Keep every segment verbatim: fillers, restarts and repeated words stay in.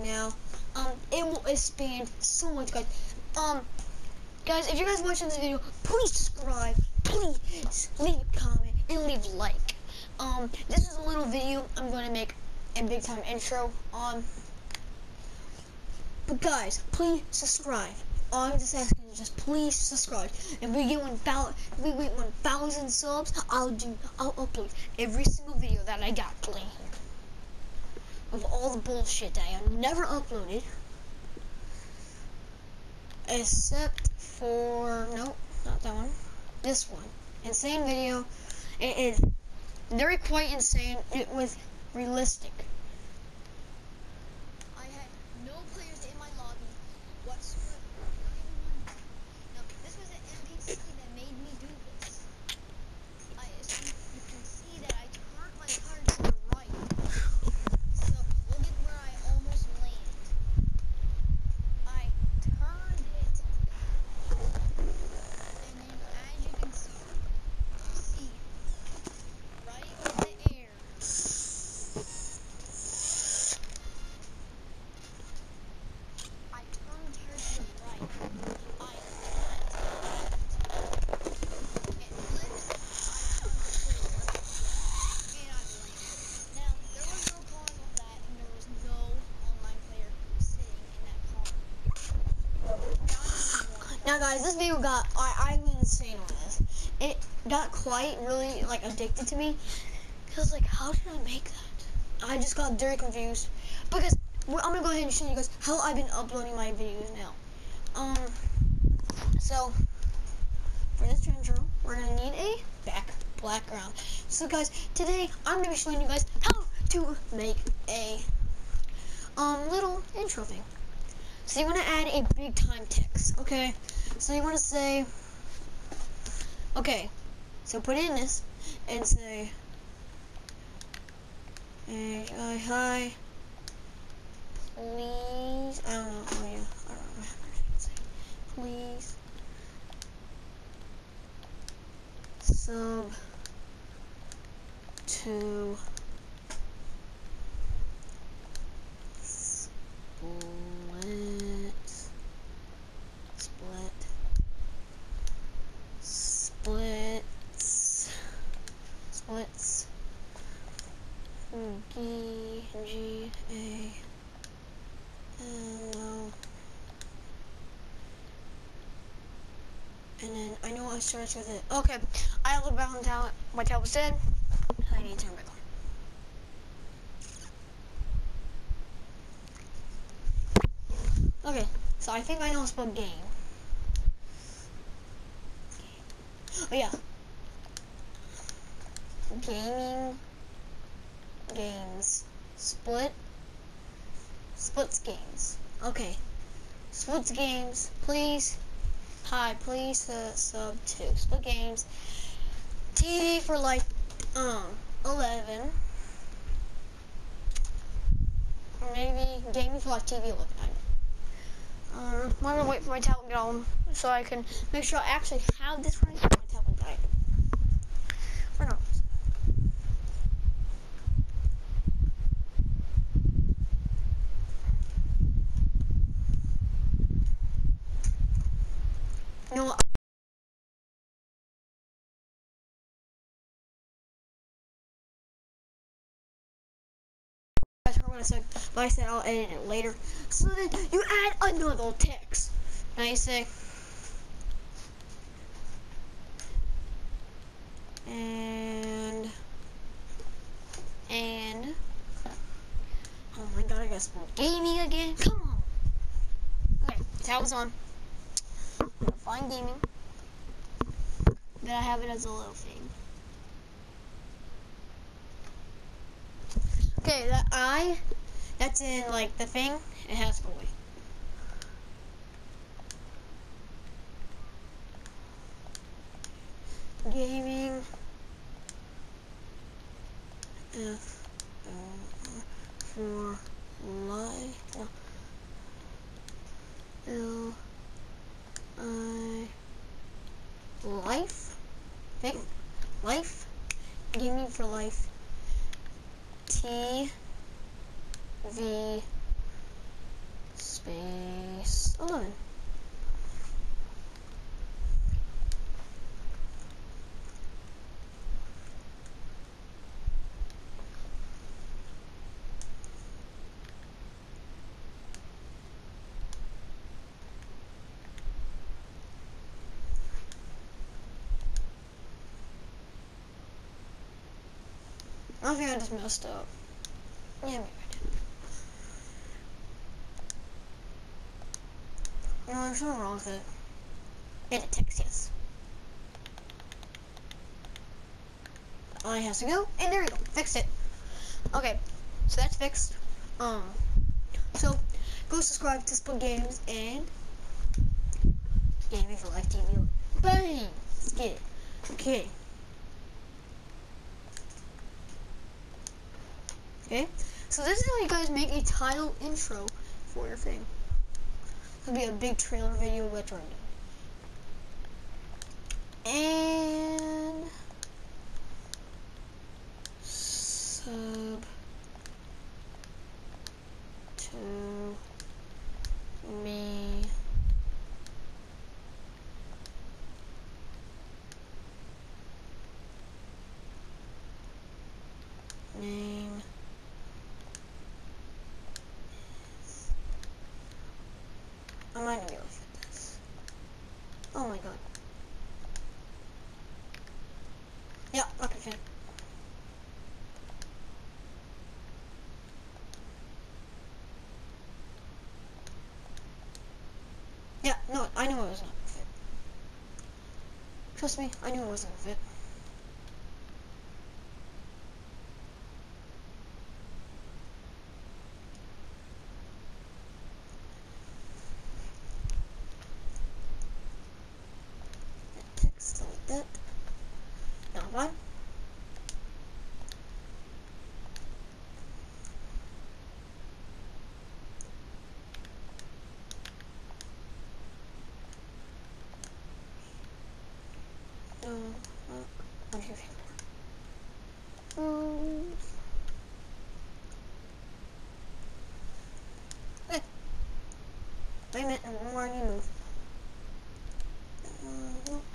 now. Um, it will expand so much, guys. Um, guys, if you guys watching this video, please subscribe. Please leave a comment and leave a like. Um, this is a little video I'm going to make a big time intro on. But guys, please subscribe. All I'm just asking is just please subscribe. If we get one thousand, if we get one thousand subs, I'll do, I'll upload every single video that I got playing here. Of all the bullshit that I have never uploaded, except for nope, not that one. This one, insane video. It is very quite insane. It was realistic. I had no players in my lobby whatsoever. Now, this was an N P C that made me do this. I, so you can see that I turned my card to the right. So, look at where I almost land. I turned it. And then, as you can see, see right in the air. I turned her to the right. I it flips. I turned forward. And I landed. Now, there was no pause on that, and there was no online player sitting in that car. Now, guys, this video got, I, I went insane on this. It got quite really, like, addicted to me. Because, like, how did I make that? I just got very confused. Because, well, I'm going to go ahead and show you guys how I've been uploading my videos now. Um, so, for this intro, we're going to need a back background. So, guys, today, I'm going to be showing you guys how to make a, um, little intro thing. So, you want to add a big time text, okay? So, you want to say, okay, so put in this, and say, hey, hi, hi, please, I don't know, oh yeah, I don't know what to say, please, sub to split, split, splits, splits, G, G, A, and no. And then I know I started with it. Okay, I have a back on talent. My tablet's dead. I need to turn back on. Okay, so I think I know how to spell game. Oh yeah. Gaming. Games. Split. Splits games. Okay. Splits games. Please. Hi, please uh, sub to Split Games. T V for like um eleven. Or maybe gaming for like T V eleven. Um, I'm gonna wait for my tablet to get home so I can make sure I actually have this right before my tablet died. Or not. You know what? I heard what I said, but I said I'll edit it later. So then you add another text. Now you say, and, and, oh my god, I gotta spell gaming again. Come on. Okay, tab was on. Find gaming. Then I have it as a little thing. Okay, that I, that's in like the thing, it has to go away. Gaming, F, L, for life, L, I, life, thing, life, gaming for life, T, V, space eleven. I think I just messed up. Yeah, maybe I did. No, there's something wrong with it. Edit text, yes. I has to go, and there we go. Fixed it. Okay, so that's fixed. Um, so go subscribe to Split Games and Gaming for Life T V. Bang! Let's get it. Okay. Okay, so this is how you guys make a title intro for your thing. It'll be a big trailer video which we're doing. And sub to me name I might not be able to fit this. Oh my god. Yeah, I can fit. Yeah, no, I knew it was not gonna fit. Trust me, I knew it wasn't gonna fit. Text like that. Now one. No, uh, one, two, three, four. Um, hey. Wait a minute, and one more I need to move. Uh, no.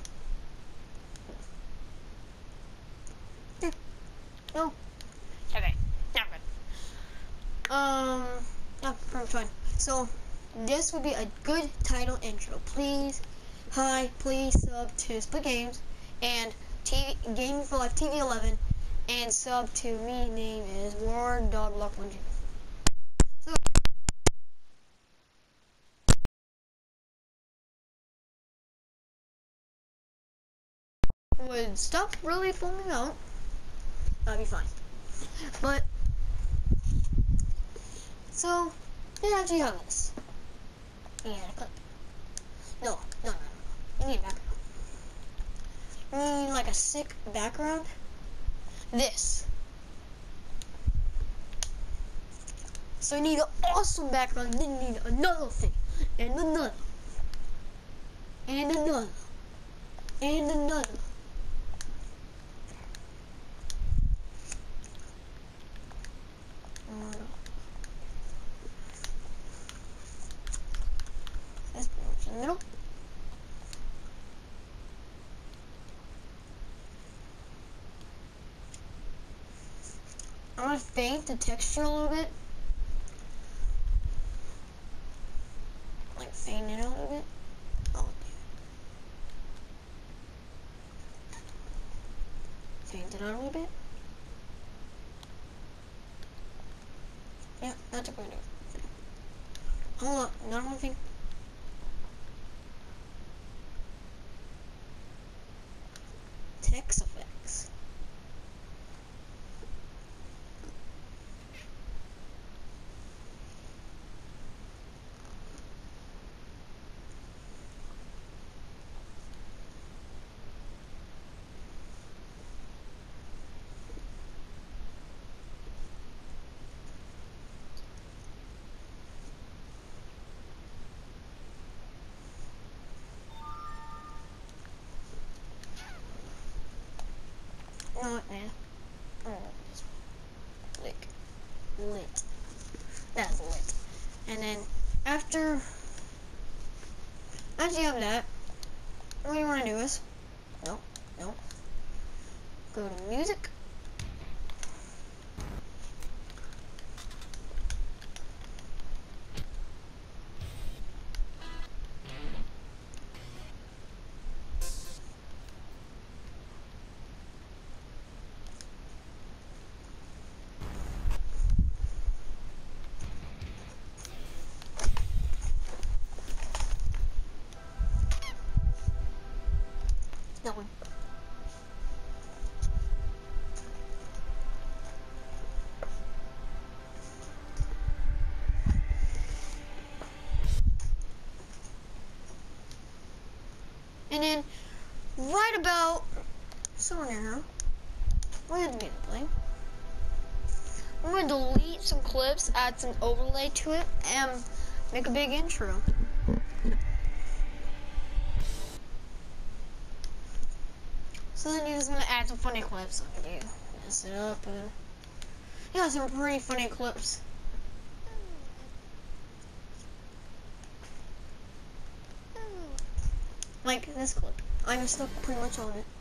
Yeah. No. Okay, now good. Um, no, I'm fine. So, this would be a good title intro. Please, hi, please sub to Split Games and T V, Gaming for Life T V eleven, and sub to me. Name is Ward Dog Luck one two. So, would stop really foaming out. That'd be fine. But so, yeah, actually have this. You need a clip. No, no, no, no. You need a background. You need like a sick background. This. So you need an awesome background, then you need another thing, and another, and another, and another. This in the middle. I'm gonna fade the texture a little bit. Like fade it a little bit. Oh, dude. Fade it out a little bit. Yeah, that's a good idea. Hold up, not one thing. Text effects. You know what, man? I'm gonna this one. Lick. Lit. That's lit. And then after after you have that, what you want to do is, no, no, go to music. That one. And then, right about somewhere here, we're gonna get to play. I'm gonna delete some clips, add some overlay to it, and make a big intro. So then you're just gonna add some funny clips. I'm gonna do mess it up and yeah, some pretty funny clips. Like this clip. I'm stuck pretty much on it.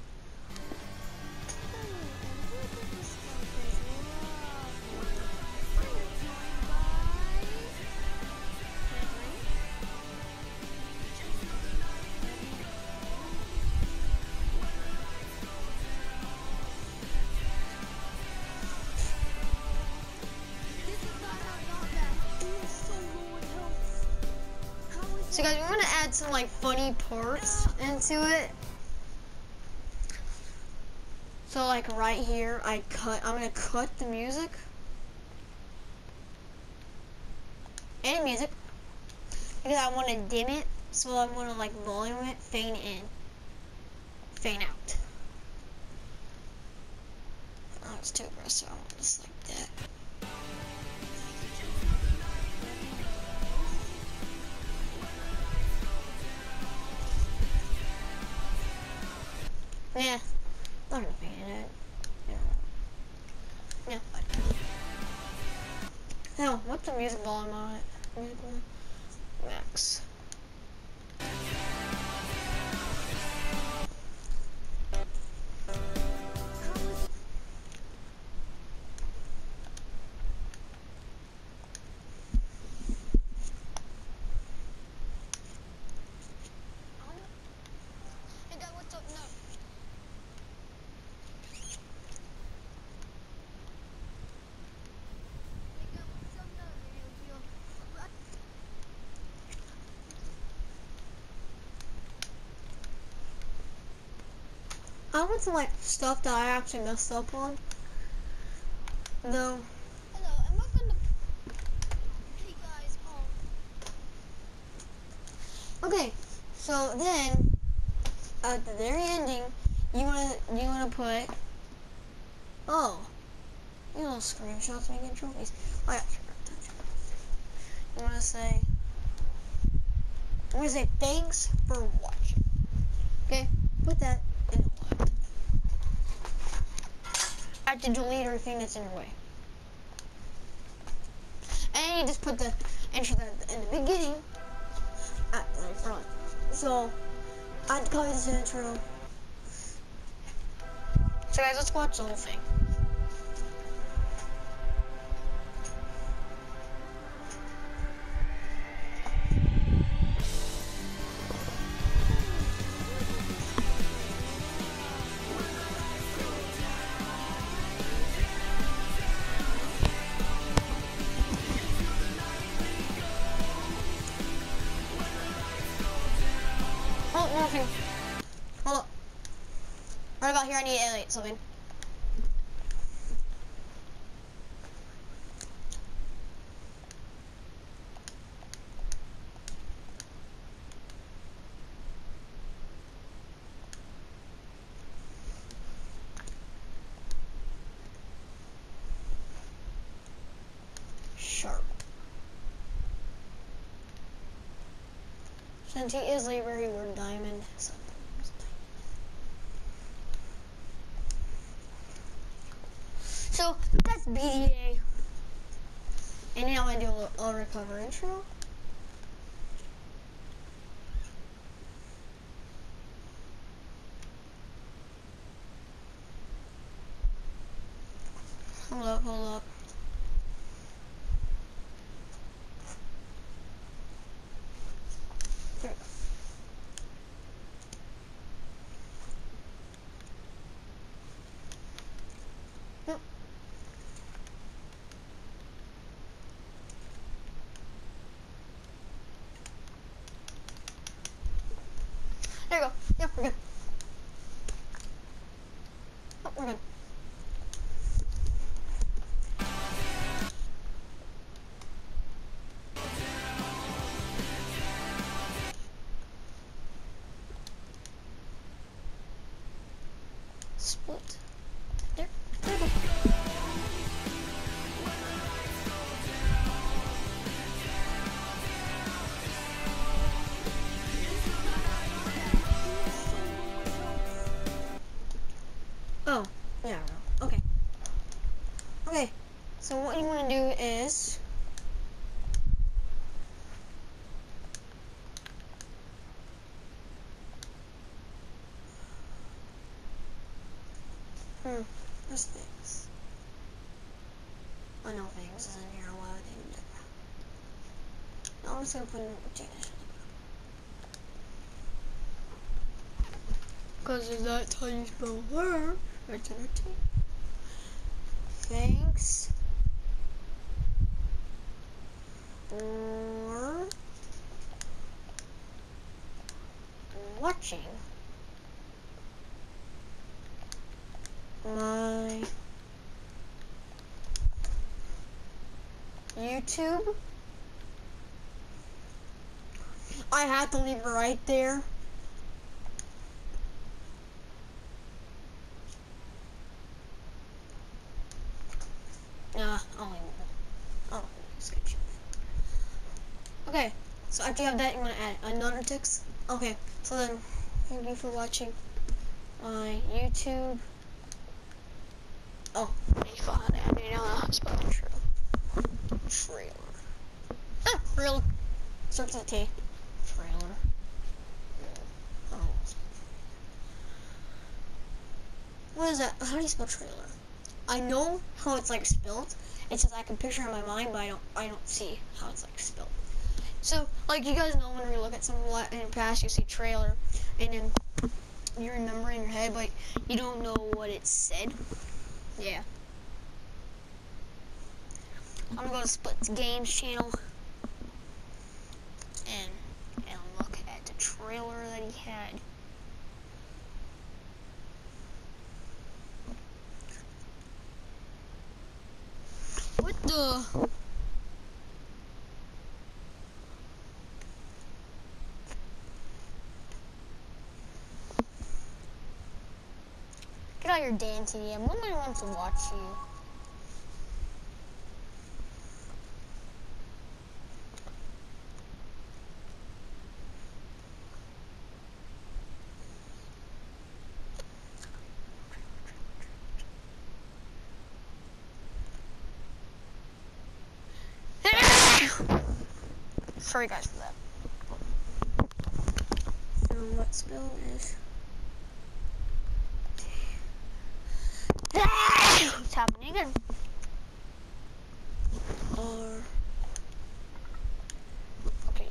So guys, we're gonna add some like funny parts into it. So like right here, I cut. I'm gonna cut the music. Any music, because I want to dim it. So I want to like volume it, fade in, fade out. Oh, it's too aggressive. I want just like that. Yeah, I'm not paying it. Yeah. Yeah, fine. Now, what's the music volume on it? Music volume? Max. Hey, Dad, what's up? No. I want some like stuff that I actually messed up on. Though. Hello, am I gonna? Hey guys, um. Okay, so then at the very ending, you wanna you wanna put. Oh, you little screenshots making trophies. Oh yeah, sure. You wanna say. I'm gonna say thanks for watching. Okay, put that in the left. I have to delete everything that's in your way. And you just put the intro in the beginning at the front. So I have to copy this intro. So guys, let's watch the whole thing. Oh, nothing. Hold up. Right about here, I need to edit something. Sharp. Since he is labor, he word diamond. So. So that's B D A. And now I do a, a recover intro. Hold up, hold up. There we go. Yep. There you go. Yep, we're good. Oh, we're good. Split. There. There we go. Oh, yeah, no. Okay. Okay, so what you want to do is Hmm, there's things. I know things is in here. Why would they do that? No, I'm just gonna put in rotation. Because of that tiny spell her. Right to her team. Thanks for watching my YouTube. I had to leave it right there. Nah, I'll leave it. Oh, sketchy. Okay, so after you have that, you want to add another text. Okay, so then, thank you for watching my YouTube. Oh, fun. I didn't know how to spell true. Trailer. Ah, real. Starts with a T. Trailer. Oh. What is that? How do you spell trailer? I know how it's like spelled. It's just I can picture it in my mind, but I don't. I don't see how it's like spelled. So, like you guys know, when we look at some in the past, you see trailer, and then you remember in your head, but you don't know what it said. Yeah. I'm gonna go to Split's Games channel and and look at the trailer that he had. What the? Get out your dancing. Nobody wants to watch you. Sorry guys for that. So what spell is? What's happening again? R. Okay.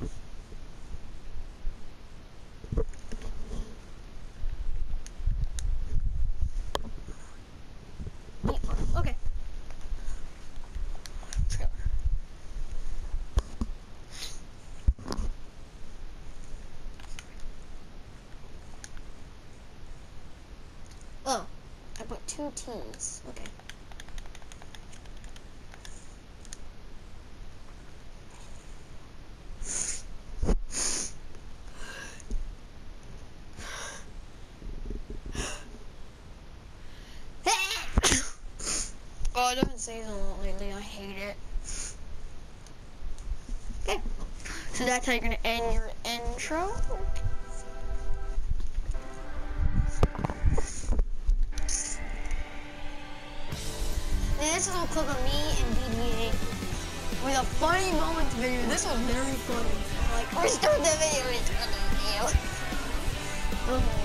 Okay. Trailer. Oh, I put two T's. Okay. Oh, I haven't seen it a lot lately. I hate it. Okay. So that's how you're gonna end your intro. This is a clip of me and B D A with a funny moments video. This was very funny. Like, restart the video, restart the video. Oh.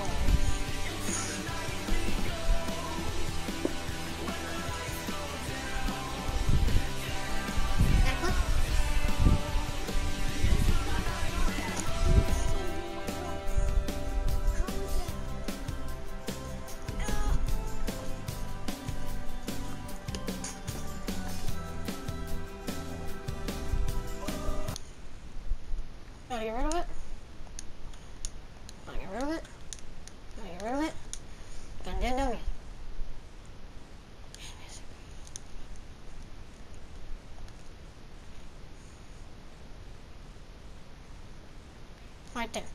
Gotta get rid of it. Gotta get rid of it. Gotta get rid of it. Gonna do it again. Right there.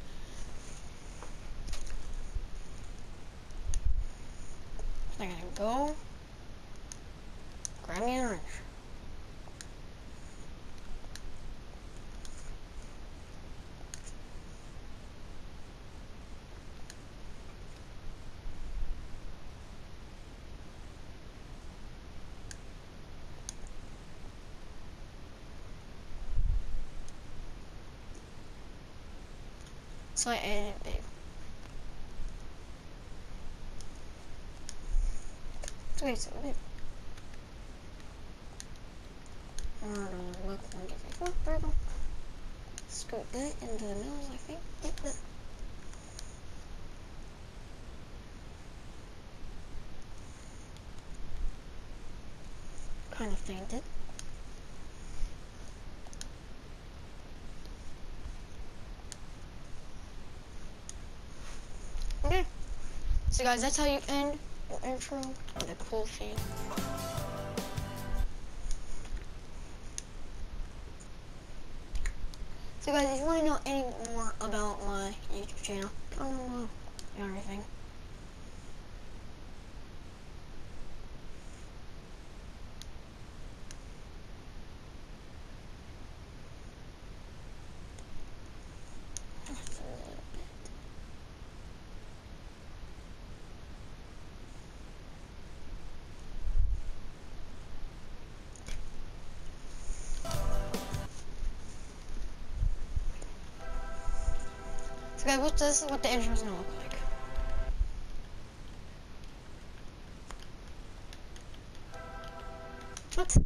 So I'm gonna go grab me an orange. So I added it big. Okay, so big. One, two, look, one, two, three, four. There we go. Scoot that into the middle, I think. Get that. Kind of fainted. Okay. So guys, that's how you end your intro with a cool theme. So guys, if you want to know any more about my YouTube channel, comment down below and everything. So guys, what this is what the intro is gonna look like. What?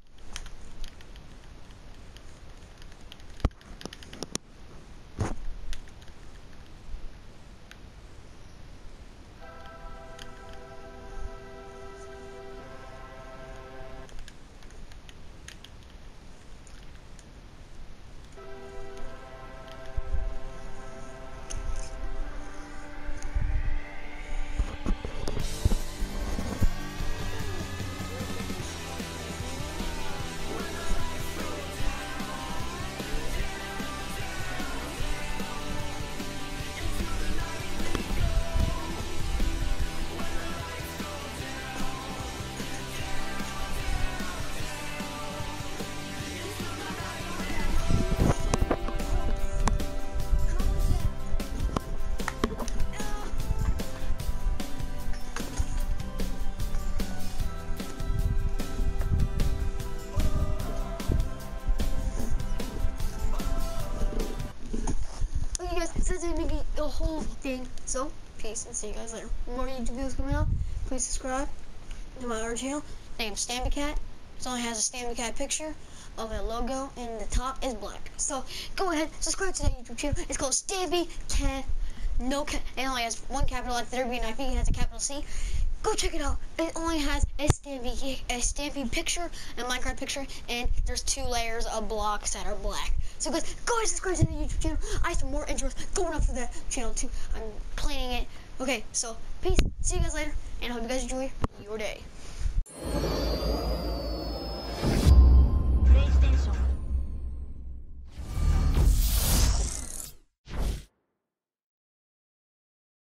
Since I make the whole thing, so peace and see you guys later. More YouTube videos coming out. Please subscribe to my other channel named Stampy Cat. It only has a Stampy Cat picture of a logo, and the top is black. So go ahead, subscribe to that YouTube channel. It's called Stampy Cat. No cat. It only has one capital letter there, and I think it has a capital C. Go check it out. It only has a Stampy, a Stampy picture, a Minecraft picture, and there's two layers of blocks that are black. So guys, go ahead and subscribe to the YouTube channel. I have some more intros going up for that channel too. I'm planning it. Okay, so peace. See you guys later, and I hope you guys enjoy your day.